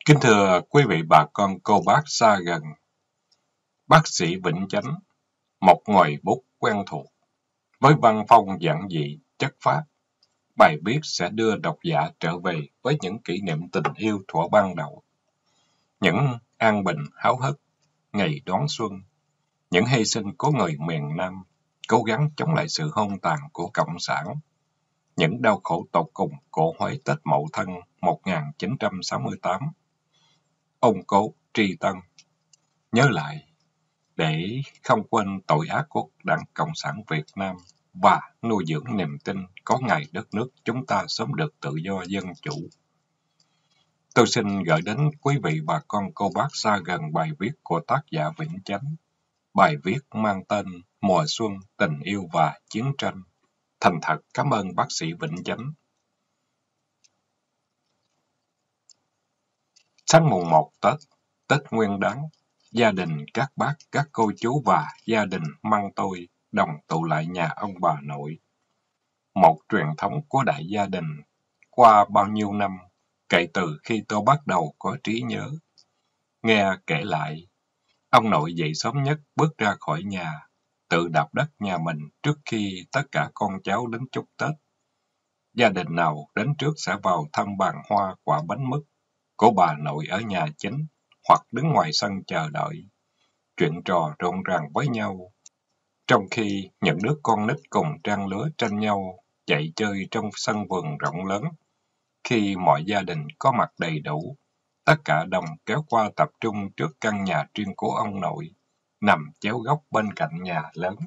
Kính thưa quý vị bà con cô bác xa gần, bác sĩ Vĩnh Chánh, một ngòi bút quen thuộc, với văn phong giản dị, chất phác, bài viết sẽ đưa độc giả trở về với những kỷ niệm tình yêu thuở ban đầu, những an bình háo hức, ngày đón xuân, những hy sinh của người miền Nam, cố gắng chống lại sự hung tàn của Cộng sản, những đau khổ tột cùng của Huế Tết Mậu Thân 1968. Ông cố tri tân, nhớ lại, để không quên tội ác của Đảng Cộng sản Việt Nam và nuôi dưỡng niềm tin có ngày đất nước chúng ta sớm được tự do dân chủ. Tôi xin gửi đến quý vị bà con cô bác xa gần bài viết của tác giả Vĩnh Chánh. Bài viết mang tên Mùa xuân, tình yêu và chiến tranh. Thành thật cảm ơn bác sĩ Vĩnh Chánh. Sáng mùng 1 Tết, Tết Nguyên Đán, gia đình các bác, các cô chú và gia đình mang tôi đồng tụ lại nhà ông bà nội. Một truyền thống của đại gia đình qua bao nhiêu năm kể từ khi tôi bắt đầu có trí nhớ. Nghe kể lại, ông nội dậy sớm nhất bước ra khỏi nhà, tự đạp đất nhà mình trước khi tất cả con cháu đến chúc Tết. Gia đình nào đến trước sẽ vào thăm bàn hoa quả bánh mứt của bà nội ở nhà chính, hoặc đứng ngoài sân chờ đợi, chuyện trò rộn ràng với nhau. Trong khi những đứa con nít cùng trang lứa tranh nhau chạy chơi trong sân vườn rộng lớn, khi mọi gia đình có mặt đầy đủ, tất cả đồng kéo qua tập trung trước căn nhà riêng của ông nội, nằm chéo góc bên cạnh nhà lớn.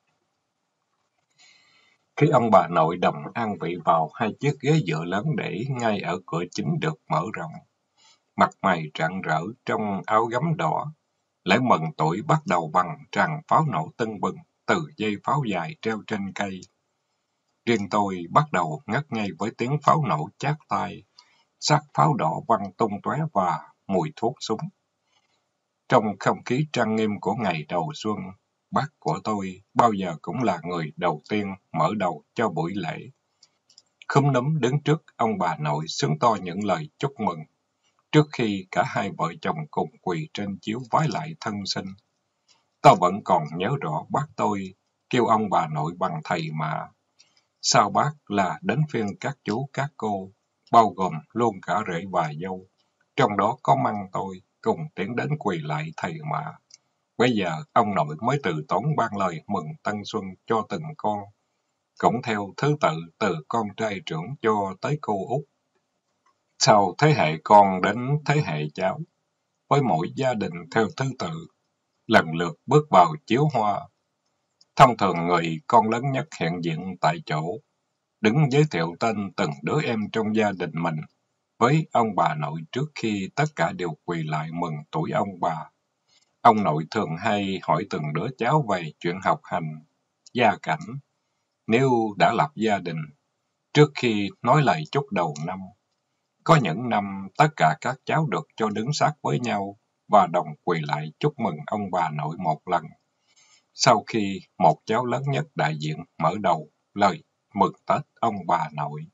Khi ông bà nội đồng an vị vào hai chiếc ghế dựa lớn để ngay ở cửa chính được mở rộng, mặt mày rạng rỡ trong áo gấm đỏ, lễ mừng tuổi bắt đầu bằng tràng pháo nổ tưng bừng từ dây pháo dài treo trên cây. Riêng tôi bắt đầu ngất ngây với tiếng pháo nổ chát tai, xác pháo đỏ văng tung tóe và mùi thuốc súng. Trong không khí trang nghiêm của ngày đầu xuân, bác của tôi bao giờ cũng là người đầu tiên mở đầu cho buổi lễ. Khúm núm đứng trước ông bà nội xướng to những lời chúc mừng, trước khi cả hai vợ chồng cùng quỳ trên chiếu vái lại thân sinh. Tôi vẫn còn nhớ rõ bác tôi kêu ông bà nội bằng thầy mà. Sau bác là đến phiên các chú các cô, bao gồm luôn cả rể và dâu, trong đó có Măng tôi, cùng tiến đến quỳ lại thầy mà. Bây giờ ông nội mới từ tốn ban lời mừng tân xuân cho từng con, cũng theo thứ tự từ con trai trưởng cho tới cô út. Sau thế hệ con đến thế hệ cháu, với mỗi gia đình theo thứ tự, lần lượt bước vào chiếu hoa. Thông thường người con lớn nhất hiện diện tại chỗ, đứng giới thiệu tên từng đứa em trong gia đình mình với ông bà nội trước khi tất cả đều quỳ lại mừng tuổi ông bà. Ông nội thường hay hỏi từng đứa cháu về chuyện học hành, gia cảnh, nếu đã lập gia đình, trước khi nói lời chúc đầu năm. Có những năm tất cả các cháu được cho đứng sát với nhau và đồng quỳ lại chúc mừng ông bà nội một lần. Sau khi một cháu lớn nhất đại diện mở đầu lời mừng Tết ông bà nội.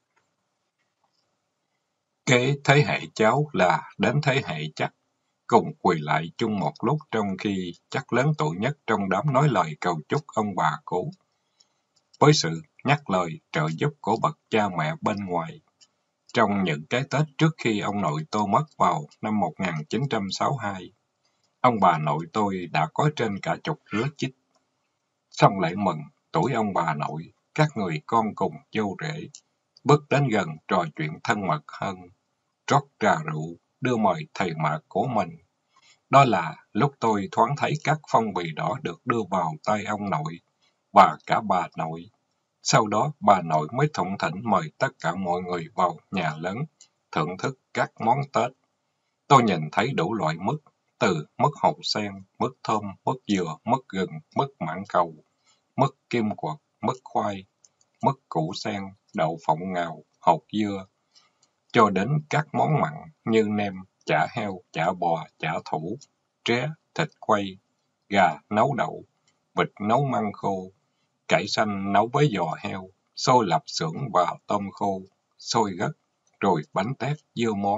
Kế thế hệ cháu là đến thế hệ chắc, cùng quỳ lại chung một lúc trong khi chắc lớn tuổi nhất trong đám nói lời cầu chúc ông bà cố. Với sự nhắc lời trợ giúp của bậc cha mẹ bên ngoài. Trong những cái Tết trước khi ông nội tôi mất vào năm 1962, ông bà nội tôi đã có trên cả chục đứa chích. Xong lễ mừng tuổi ông bà nội, các người con cùng dâu rể bước đến gần trò chuyện thân mật hơn, rót trà rượu, đưa mời thầy mạ của mình. Đó là lúc tôi thoáng thấy các phong bì đỏ được đưa vào tay ông nội và cả bà nội. Sau đó bà nội mới thủng thỉnh mời tất cả mọi người vào nhà lớn, thưởng thức các món Tết. Tôi nhìn thấy đủ loại mứt, từ mứt hột sen, mứt thơm, mứt dừa, mứt gừng, mứt mãng cầu, mứt kim quật, mứt khoai, mứt củ sen, đậu phộng ngào, hột dưa, cho đến các món mặn như nem, chả heo, chả bò, chả thủ, tré, thịt quay, gà nấu đậu, vịt nấu măng khô, cải xanh nấu với giò heo, xôi lạp xưởng và tôm khô, xôi gấc, rồi bánh tét, dưa món,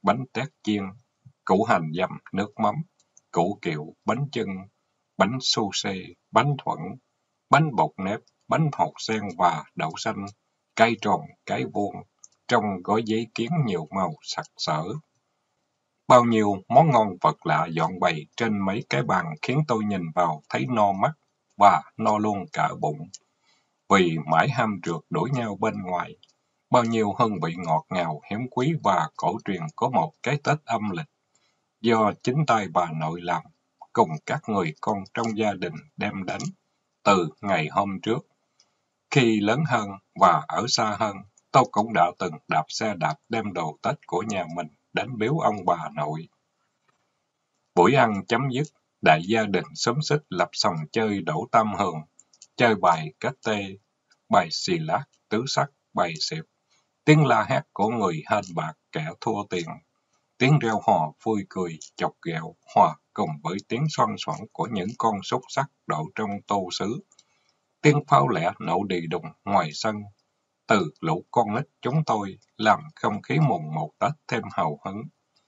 bánh tét chiên, củ hành dầm nước mắm, củ kiệu, bánh chưng, bánh su xê, bánh thuận, bánh bột nếp, bánh hột sen và đậu xanh, cái tròn, cái vuông, trong gói giấy kiến nhiều màu sặc sỡ. Bao nhiêu món ngon vật lạ dọn bày trên mấy cái bàn khiến tôi nhìn vào thấy no mắt và no luôn cả bụng. Vì mãi ham rượt đuổi nhau bên ngoài, bao nhiêu hương vị ngọt ngào, hiếm quý và cổ truyền có một cái Tết âm lịch do chính tay bà nội làm, cùng các người con trong gia đình đem đến từ ngày hôm trước. Khi lớn hơn và ở xa hơn, tôi cũng đã từng đạp xe đạp đem đồ Tết của nhà mình đến biếu ông bà nội. Buổi ăn chấm dứt, đại gia đình xúm xít lập sòng chơi đổ tam hường, chơi bài kết tê, bài xì lát, tứ sắc, bài xịp, tiếng la hét của người hên bạc kẻ thua tiền, tiếng reo hò vui cười, chọc ghẹo, hòa cùng với tiếng xoăn xoắn của những con xúc xắc đậu trong tô sứ. Tiếng pháo lẻ nổ đi đùng ngoài sân, từ lũ con nít chúng tôi làm không khí mùng một Tết thêm hào hứng.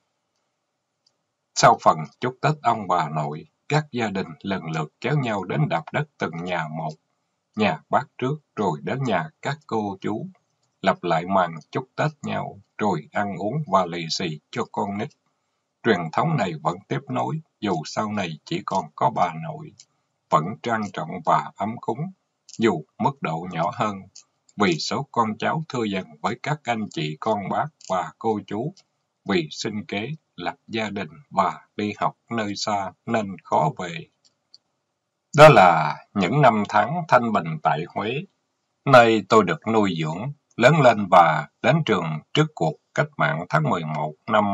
Sau phần chúc Tết ông bà nội, các gia đình lần lượt kéo nhau đến đạp đất từng nhà một, nhà bác trước rồi đến nhà các cô chú, lặp lại màn chúc Tết nhau, rồi ăn uống và lì xì cho con nít. Truyền thống này vẫn tiếp nối, dù sau này chỉ còn có bà nội, vẫn trang trọng và ấm cúng, dù mức độ nhỏ hơn, vì số con cháu thưa dần với các anh chị con bác và cô chú, vì sinh kế, lập gia đình và đi học nơi xa nên khó về. Đó là những năm tháng thanh bình tại Huế, nơi tôi được nuôi dưỡng, lớn lên và đến trường trước cuộc cách mạng tháng 11 năm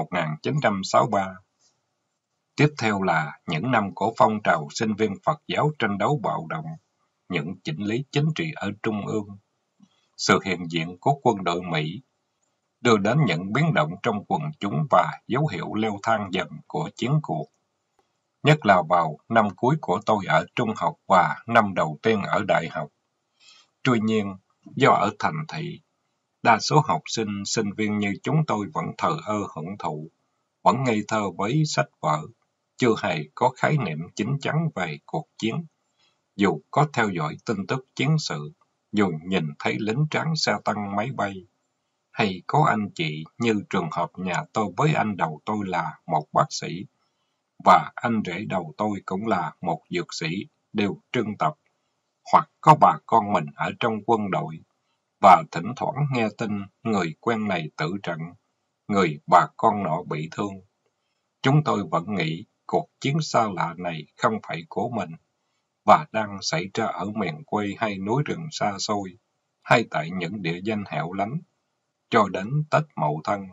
1963. Tiếp theo là những năm của phong trào sinh viên Phật giáo tranh đấu bạo động, những chỉnh lý chính trị ở Trung ương, sự hiện diện của quân đội Mỹ, đưa đến những biến động trong quần chúng và dấu hiệu leo thang dần của chiến cuộc. Nhất là vào năm cuối của tôi ở trung học và năm đầu tiên ở đại học. Tuy nhiên, do ở thành thị, đa số học sinh, sinh viên như chúng tôi vẫn thờ ơ hưởng thụ, vẫn ngây thơ với sách vở, chưa hề có khái niệm chín chắn về cuộc chiến. Dù có theo dõi tin tức chiến sự, dù nhìn thấy lính tráng xe tăng máy bay, hay có anh chị như trường hợp nhà tôi với anh đầu tôi là một bác sĩ, và anh rể đầu tôi cũng là một dược sĩ, đều trưng tập, hoặc có bà con mình ở trong quân đội, và thỉnh thoảng nghe tin người quen này tử trận, người bà con nọ bị thương. Chúng tôi vẫn nghĩ cuộc chiến xa lạ này không phải của mình, và đang xảy ra ở miền quê hay núi rừng xa xôi, hay tại những địa danh hẻo lánh, cho đến Tết Mậu Thân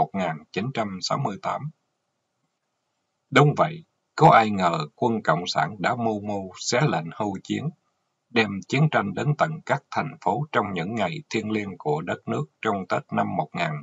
1968. Đúng vậy, có ai ngờ quân Cộng sản đã mưu mô xé lệnh hưu chiến, đem chiến tranh đến tận các thành phố trong những ngày thiêng liêng của đất nước trong Tết năm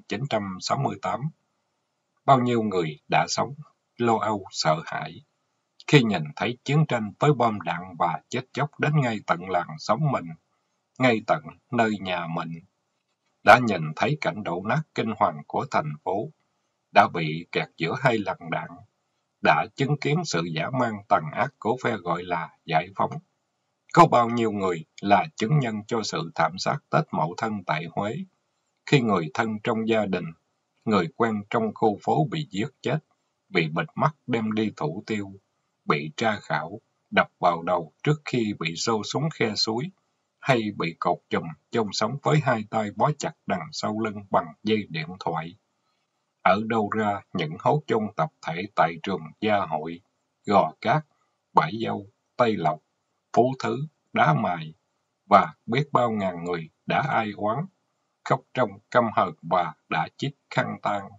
1968. Bao nhiêu người đã sống lo âu sợ hãi khi nhìn thấy chiến tranh với bom đạn và chết chóc đến ngay tận làng xóm mình, ngay tận nơi nhà mình, đã nhìn thấy cảnh đổ nát kinh hoàng của thành phố, đã bị kẹt giữa hai làn đạn, đã chứng kiến sự dã man tàn ác của phe gọi là giải phóng. Có bao nhiêu người là chứng nhân cho sự thảm sát Tết Mậu Thân tại Huế, khi người thân trong gia đình, người quen trong khu phố bị giết chết, bị bịt mắt đem đi thủ tiêu, bị tra khảo, đập vào đầu trước khi bị xô xuống khe suối, hay bị cột chùm chôn sống với hai tay bó chặt đằng sau lưng bằng dây điện thoại. Ở đâu ra những hố chôn tập thể tại trường Gia Hội, Gò Cát, Bãi Dâu, Tây Lộc, Phú Thứ, Đá Mài, và biết bao ngàn người đã ai oán, khóc trong căm hờn và đã chít khăn tang.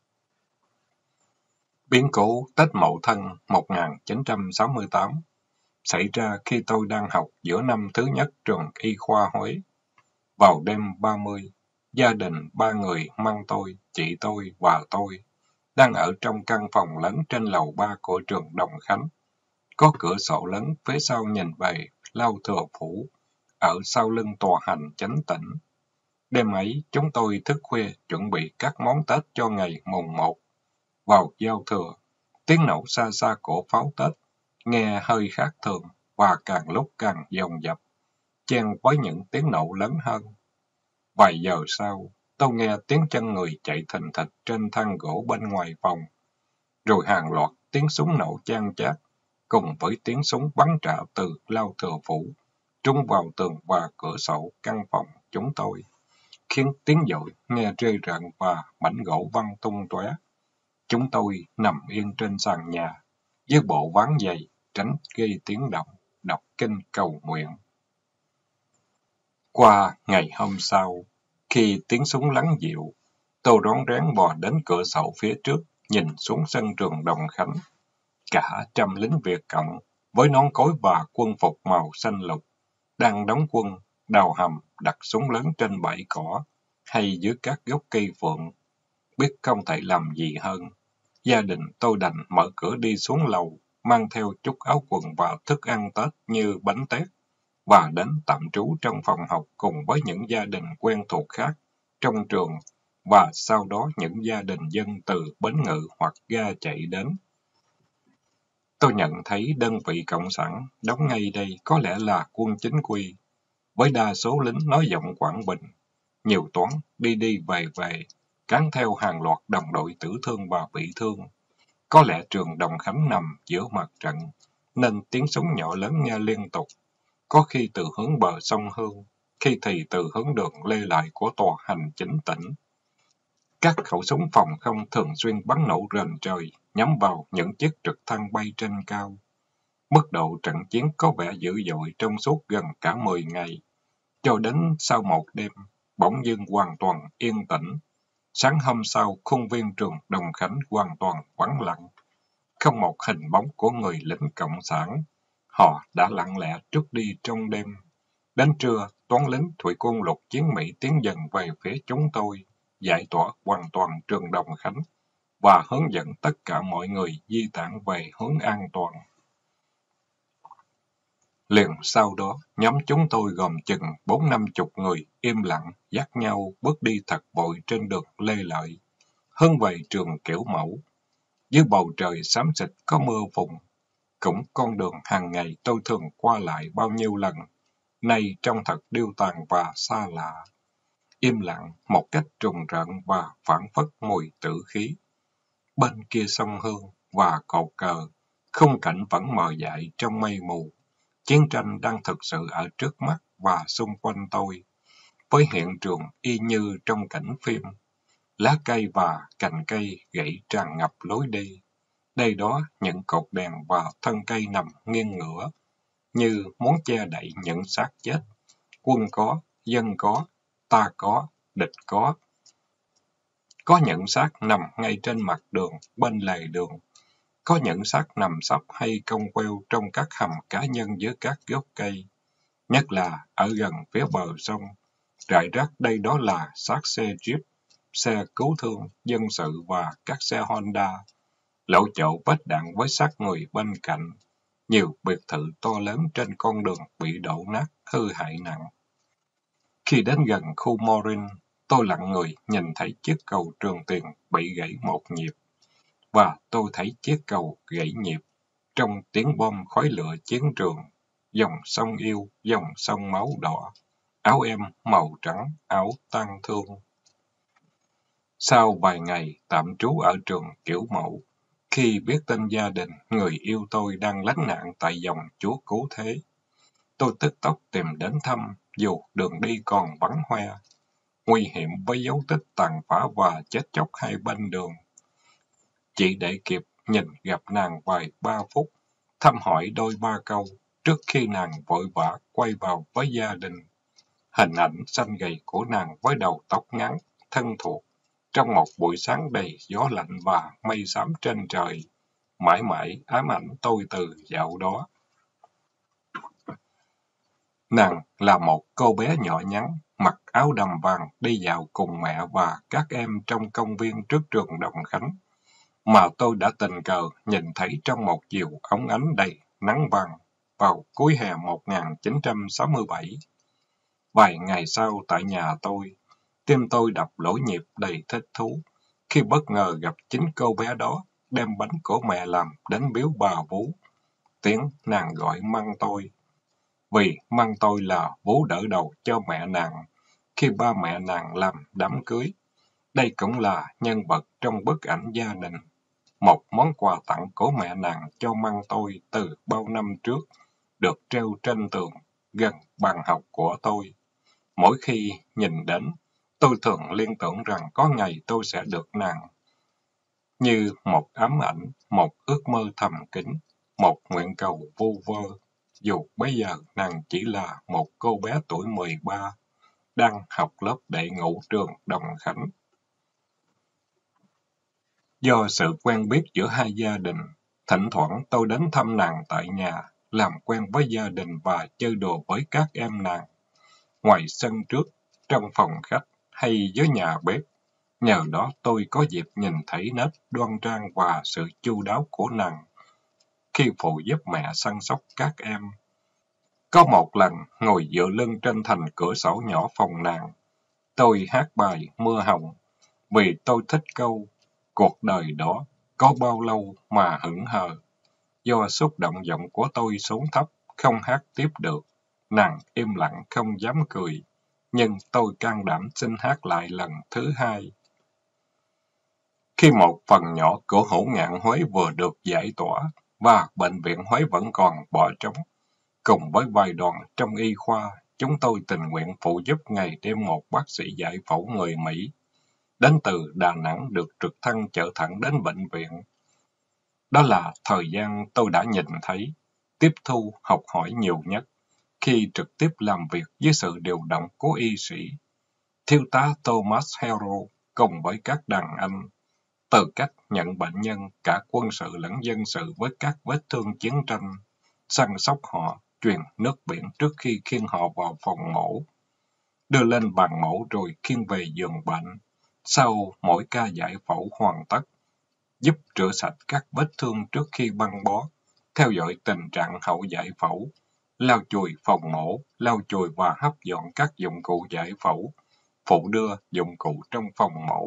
Biến cố Tết Mậu Thân 1968 xảy ra khi tôi đang học giữa năm thứ nhất trường Y khoa Huế. Vào đêm 30, gia đình ba người mang tôi, chị tôi và tôi đang ở trong căn phòng lớn trên lầu 3 của trường Đồng Khánh. Có cửa sổ lớn phía sau nhìn về Lao Thừa Phủ, ở sau lưng tòa hành Chánh Tĩnh. Đêm ấy, chúng tôi thức khuya chuẩn bị các món Tết cho ngày mùng 1. Vào giao thừa, tiếng nổ xa xa của pháo Tết, nghe hơi khác thường và càng lúc càng dồn dập, chen với những tiếng nổ lớn hơn. Vài giờ sau, tôi nghe tiếng chân người chạy thình thịch trên thang gỗ bên ngoài phòng, rồi hàng loạt tiếng súng nổ chan chát, cùng với tiếng súng bắn trả từ lao thừa phủ, trúng vào tường và cửa sổ căn phòng chúng tôi, khiến tiếng dội nghe rơi rợn và mảnh gỗ văng tung tóe. Chúng tôi nằm yên trên sàn nhà, với bộ ván dày, tránh gây tiếng động, đọc kinh cầu nguyện. Qua ngày hôm sau, khi tiếng súng lắng dịu, tôi rón rén bò đến cửa sổ phía trước, nhìn xuống sân trường Đồng Khánh. Cả trăm lính Việt Cộng, với nón cối và quân phục màu xanh lục, đang đóng quân, đào hầm, đặt súng lớn trên bãi cỏ, hay dưới các gốc cây phượng. Biết không thể làm gì hơn, gia đình tôi đành mở cửa đi xuống lầu, mang theo chút áo quần và thức ăn Tết như bánh tét, và đến tạm trú trong phòng học cùng với những gia đình quen thuộc khác trong trường, và sau đó những gia đình dân từ Bến Ngự hoặc ga chạy đến. Tôi nhận thấy đơn vị Cộng sản đóng ngay đây có lẽ là quân chính quy, với đa số lính nói giọng Quảng Bình, nhiều toán đi đi về về, cán theo hàng loạt đồng đội tử thương và bị thương. Có lẽ trường Đồng Khánh nằm giữa mặt trận, nên tiếng súng nhỏ lớn nghe liên tục, có khi từ hướng bờ sông Hương, khi thì từ hướng đường Lê Lại của tòa hành chính tỉnh. Các khẩu súng phòng không thường xuyên bắn nổ rền trời, nhắm vào những chiếc trực thăng bay trên cao. Mức độ trận chiến có vẻ dữ dội trong suốt gần cả 10 ngày, cho đến sau một đêm, bỗng dưng hoàn toàn yên tĩnh. Sáng hôm sau, khuôn viên trường Đồng Khánh hoàn toàn vắng lặng. Không một hình bóng của người lính Cộng sản. Họ đã lặng lẽ trút đi trong đêm. Đến trưa, toán lính thủy quân lục chiến Mỹ tiến dần về phía chúng tôi, giải tỏa hoàn toàn trường Đồng Khánh và hướng dẫn tất cả mọi người di tản về hướng an toàn. Liền sau đó, nhóm chúng tôi gồm chừng 40-50 người im lặng, dắt nhau bước đi thật vội trên đường Lê Lợi, hướng về trường Kiểu Mẫu. Dưới bầu trời xám xịt có mưa phùn, cũng con đường hàng ngày tôi thường qua lại bao nhiêu lần, nay trông thật điêu tàn và xa lạ. Im lặng một cách trùng rợn và phảng phất mùi tử khí. Bên kia sông Hương và cột cờ, khung cảnh vẫn mờ dại trong mây mù. Chiến tranh đang thực sự ở trước mắt và xung quanh tôi, với hiện trường y như trong cảnh phim. Lá cây và cành cây gãy tràn ngập lối đi. Đây đó những cột đèn và thân cây nằm nghiêng ngửa, như muốn che đậy những xác chết. Quân có, dân có, ta có, địch có. Có những xác nằm ngay trên mặt đường, bên lề đường. Có những xác nằm sấp hay cong queo trong các hầm cá nhân dưới các gốc cây. Nhất là ở gần phía bờ sông, rải rác đây đó là xác xe Jeep, xe cứu thương, dân sự và các xe Honda. Lỗ chỗ vết đạn với xác người bên cạnh. Nhiều biệt thự to lớn trên con đường bị đổ nát, hư hại nặng. Khi đến gần khu Morin, tôi lặng người nhìn thấy chiếc cầu Trường Tiền bị gãy một nhịp. Và tôi thấy chiếc cầu gãy nhịp trong tiếng bom khói lửa chiến trường. Dòng sông yêu, dòng sông máu đỏ. Áo em màu trắng, áo tang thương. Sau vài ngày tạm trú ở trường Kiểu Mẫu, khi biết tin gia đình người yêu tôi đang lánh nạn tại dòng Chúa Cứu Thế, tôi tức tốc tìm đến thăm, dù đường đi còn vắng hoe, nguy hiểm với dấu tích tàn phá và chết chóc hai bên đường. Chỉ để kịp nhìn gặp nàng vài 3 phút, thăm hỏi đôi ba câu, trước khi nàng vội vã quay vào với gia đình. Hình ảnh xanh gầy của nàng với đầu tóc ngắn, thân thuộc, trong một buổi sáng đầy gió lạnh và mây xám trên trời, mãi mãi ám ảnh tôi từ dạo đó. Nàng là một cô bé nhỏ nhắn, mặc áo đầm vàng đi dạo cùng mẹ và các em trong công viên trước trường Đồng Khánh, mà tôi đã tình cờ nhìn thấy trong một chiều óng ánh đầy nắng vàng vào cuối hè 1967. Vài ngày sau tại nhà tôi, Tim tôi đập lỗi nhịp đầy thích thú, khi bất ngờ gặp chính cô bé đó, đem bánh của mẹ làm đến biếu bà Vú. Tiếng nàng gọi Măng tôi, vì Măng tôi là vú đỡ đầu cho mẹ nàng, khi ba mẹ nàng làm đám cưới. Đây cũng là nhân vật trong bức ảnh gia đình, một món quà tặng của mẹ nàng cho Măng tôi từ bao năm trước, được treo trên tường, gần bàn học của tôi. Mỗi khi nhìn đến, tôi thường liên tưởng rằng có ngày tôi sẽ được nàng. Như một ám ảnh, một ước mơ thầm kín, một nguyện cầu vu vơ. Dù bây giờ nàng chỉ là một cô bé tuổi 13, đang học lớp đệ ngũ trường Đồng Khánh. Do sự quen biết giữa hai gia đình, thỉnh thoảng tôi đến thăm nàng tại nhà, làm quen với gia đình và chơi đùa với các em nàng. Ngoài sân trước, trong phòng khách hay dưới nhà bếp. Nhờ đó tôi có dịp nhìn thấy nét đoan trang và sự chu đáo của nàng khi phụ giúp mẹ săn sóc các em. Có một lần ngồi dựa lưng trên thành cửa sổ nhỏ phòng nàng, tôi hát bài Mưa Hồng vì tôi thích câu cuộc đời đó có bao lâu mà hững hờ. Do xúc động giọng của tôi xuống thấp, không hát tiếp được, nàng im lặng không dám cười, nhưng tôi can đảm xin hát lại lần thứ hai. Khi một phần nhỏ của Hữu Ngạn Huế vừa được giải tỏa và bệnh viện Huế vẫn còn bỏ trống, cùng với vài đoàn trong y khoa, chúng tôi tình nguyện phụ giúp ngày đêm một bác sĩ giải phẫu người Mỹ. Đến từ Đà Nẵng được trực thăng chở thẳng đến bệnh viện. Đó là thời gian tôi đã nhìn thấy, tiếp thu, học hỏi nhiều nhất, khi trực tiếp làm việc dưới sự điều động của y sĩ. Thiếu tá Thomas Hero cùng với các đàn anh, từ cách nhận bệnh nhân cả quân sự lẫn dân sự với các vết thương chiến tranh, săn sóc họ, truyền nước biển trước khi khiêng họ vào phòng mổ, đưa lên bàn mổ rồi khiêng về giường bệnh. Sau mỗi ca giải phẫu hoàn tất, giúp rửa sạch các vết thương trước khi băng bó, theo dõi tình trạng hậu giải phẫu, lau chùi phòng mổ, lau chùi và hấp dọn các dụng cụ giải phẫu, phụ đưa dụng cụ trong phòng mổ.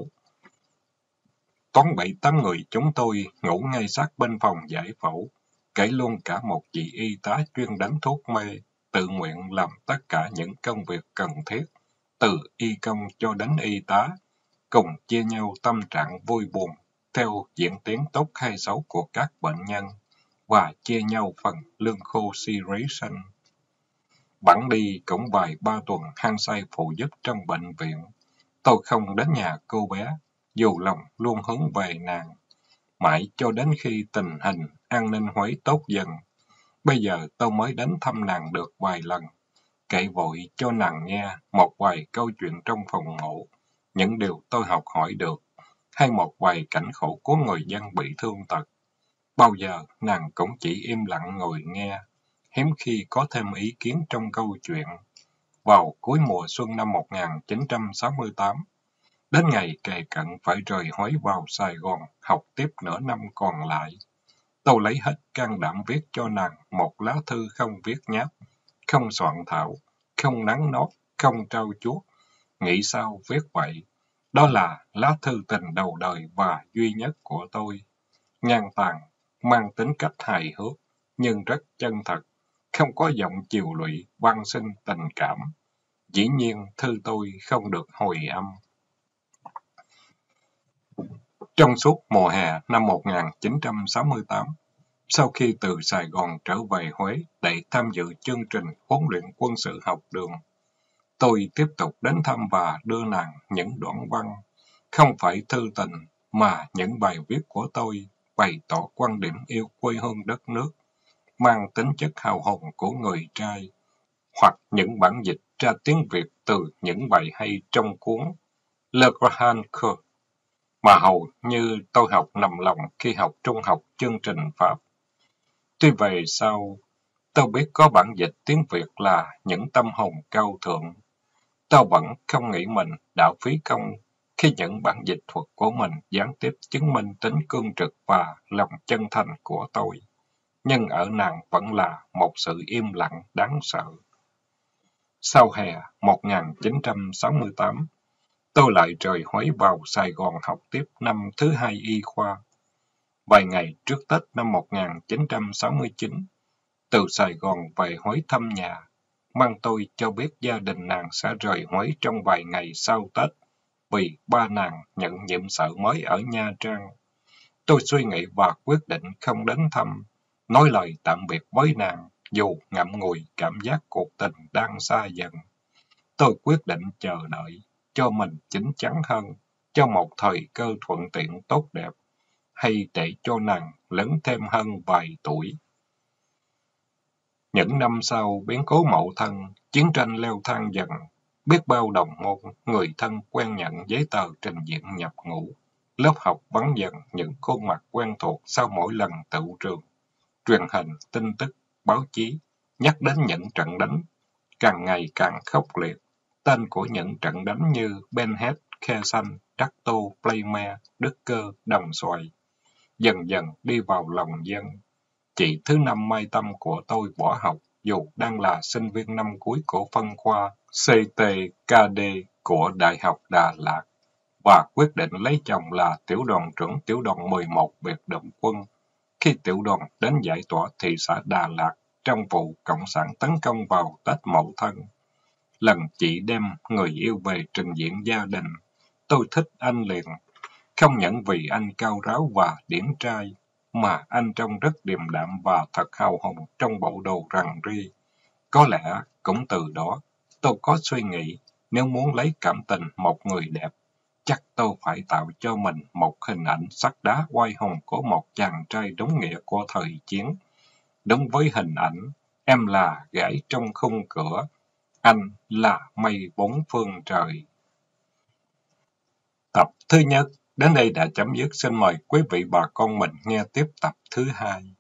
Toán 7-8 người chúng tôi ngủ ngay sát bên phòng giải phẫu, kể luôn cả một chị y tá chuyên đánh thuốc mê, tự nguyện làm tất cả những công việc cần thiết, từ y công cho đến y tá, cùng chia nhau tâm trạng vui buồn, theo diễn tiến tốt hay xấu của các bệnh nhân, và chia nhau phần lương khô Syrian. Bẵng đi cũng vài ba tuần hăng say phụ giúp trong bệnh viện. Tôi không đến nhà cô bé, dù lòng luôn hướng về nàng, mãi cho đến khi tình hình an ninh Huế tốt dần. Bây giờ tôi mới đến thăm nàng được vài lần, kể vội cho nàng nghe một vài câu chuyện trong phòng mổ, những điều tôi học hỏi được, hay một vài cảnh khổ của người dân bị thương tật. Bao giờ nàng cũng chỉ im lặng ngồi nghe, hiếm khi có thêm ý kiến trong câu chuyện. Vào cuối mùa xuân năm 1968, đến ngày kề cận phải rời Huế vào Sài Gòn học tiếp nửa năm còn lại, tôi lấy hết can đảm viết cho nàng một lá thư không viết nháp, không soạn thảo, không nắn nót, không trau chuốt. Nghĩ sao viết vậy? Đó là lá thư tình đầu đời và duy nhất của tôi. Nhan tàn, mang tính cách hài hước, nhưng rất chân thật, không có giọng chiều lụy, văn sinh tình cảm. Dĩ nhiên, thư tôi không được hồi âm. Trong suốt mùa hè năm 1968, sau khi từ Sài Gòn trở về Huế để tham dự chương trình huấn luyện quân sự học đường, tôi tiếp tục đến thăm và đưa nàng những đoạn văn, không phải thư tình, mà những bài viết của tôi bày tỏ quan điểm yêu quê hương đất nước, mang tính chất hào hùng của người trai, hoặc những bản dịch ra tiếng Việt từ những bài hay trong cuốn Le Grand Coeur, mà hầu như tôi học nằm lòng khi học trung học chương trình Pháp. Tuy về sau, tôi biết có bản dịch tiếng Việt là những tâm hồn cao thượng. Tôi vẫn không nghĩ mình đã phí công khi những bản dịch thuật của mình gián tiếp chứng minh tính cương trực và lòng chân thành của tôi. Nhưng ở nàng vẫn là một sự im lặng đáng sợ. Sau hè 1968, tôi lại rời Huế vào Sài Gòn học tiếp năm thứ hai y khoa. Vài ngày trước Tết năm 1969, từ Sài Gòn về Huế thăm nhà, mang tôi cho biết gia đình nàng sẽ rời Huế trong vài ngày sau Tết, vì ba nàng nhận nhiệm sở mới ở Nha Trang. Tôi suy nghĩ và quyết định không đến thăm, nói lời tạm biệt với nàng, dù ngậm ngùi cảm giác cuộc tình đang xa dần. Tôi quyết định chờ đợi, cho mình chín chắn hơn, cho một thời cơ thuận tiện tốt đẹp, hay để cho nàng lớn thêm hơn vài tuổi. Những năm sau, biến cố Mậu Thân, chiến tranh leo thang dần, biết bao đồng môn, người thân quen nhận giấy tờ trình diện nhập ngũ. Lớp học vắng dần những khuôn mặt quen thuộc sau mỗi lần tựu trường. Truyền hình, tin tức, báo chí, nhắc đến những trận đánh, càng ngày càng khốc liệt. Tên của những trận đánh như Ben Head, Khe Xanh, Đắc Tô, Playmare, Đức Cơ, Đồng Xoài, dần dần đi vào lòng dân. Chị thứ năm Mai Tâm của tôi bỏ học, dù đang là sinh viên năm cuối của phân khoa CTKD của Đại học Đà Lạt, và quyết định lấy chồng là tiểu đoàn trưởng tiểu đoàn 11 biệt động quân, khi tiểu đoàn đến giải tỏa thị xã Đà Lạt trong vụ Cộng sản tấn công vào Tết Mậu Thân. Lần chị đem người yêu về trình diện gia đình, tôi thích anh liền, không những vì anh cao ráo và điển trai, mà anh trông rất điềm đạm và thật hào hùng trong bộ đồ rằn ri. Có lẽ cũng từ đó, tôi có suy nghĩ, nếu muốn lấy cảm tình một người đẹp, chắc tôi phải tạo cho mình một hình ảnh sắt đá oai hùng của một chàng trai đúng nghĩa của thời chiến. Đúng với hình ảnh, em là gái trong khung cửa, anh là mây bốn phương trời. Tập thứ nhất đến đây đã chấm dứt. Xin mời quý vị bà con mình nghe tiếp tập thứ hai.